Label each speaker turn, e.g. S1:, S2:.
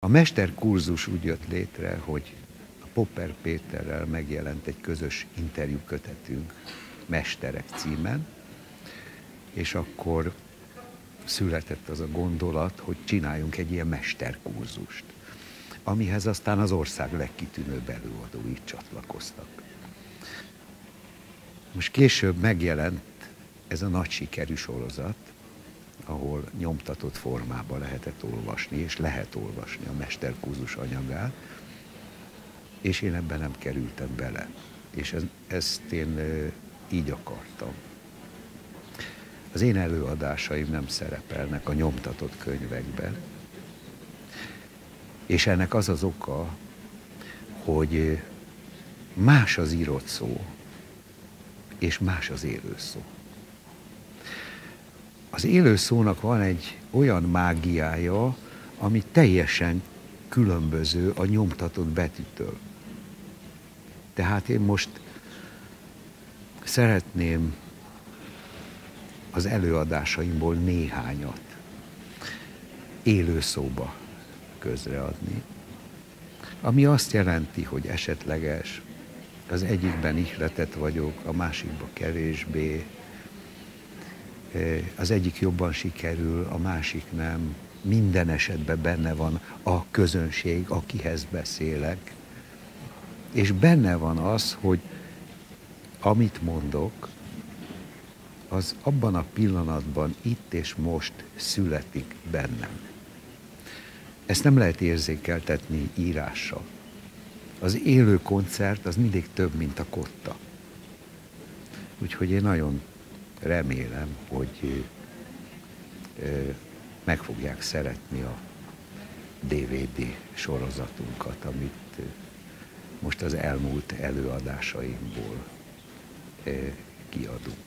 S1: A mesterkurzus úgy jött létre, hogy a Popper Péterrel megjelent egy közös interjúkötetünk, Mesterek címen, és akkor született az a gondolat, hogy csináljunk egy ilyen mesterkurzust, amihez aztán az ország legkitűnőbb előadói csatlakoztak. Most később megjelent ez a nagy sikerű sorozat, ahol nyomtatott formában lehetett olvasni, és lehet olvasni a mesterkurzus anyagát, és én ebben nem kerültem bele. És ezt én így akartam. Az én előadásaim nem szerepelnek a nyomtatott könyvekben, és ennek az az oka, hogy más az írott szó, és más az élő szó. Az élő szónak van egy olyan mágiája, ami teljesen különböző a nyomtatott betűtől. Tehát én most szeretném az előadásaimból néhányat élő szóba közreadni, ami azt jelenti, hogy esetleges, az egyikben ihletett vagyok, a másikban kevésbé, az egyik jobban sikerül, a másik nem. Minden esetben benne van a közönség, akihez beszélek. És benne van az, hogy amit mondok, az abban a pillanatban, itt és most születik bennem. Ezt nem lehet érzékeltetni írással. Az élő koncert az mindig több, mint a kotta. Úgyhogy én nagyon remélem, hogy meg fogják szeretni a DVD sorozatunkat, amit most az elmúlt előadásaimból kiadunk.